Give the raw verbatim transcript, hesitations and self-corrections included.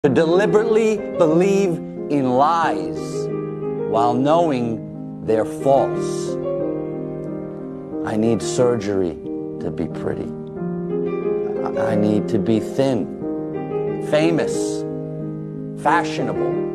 To deliberately believe in lies while knowing they're false. I need surgery to be pretty. I need to be thin, famous, fashionable.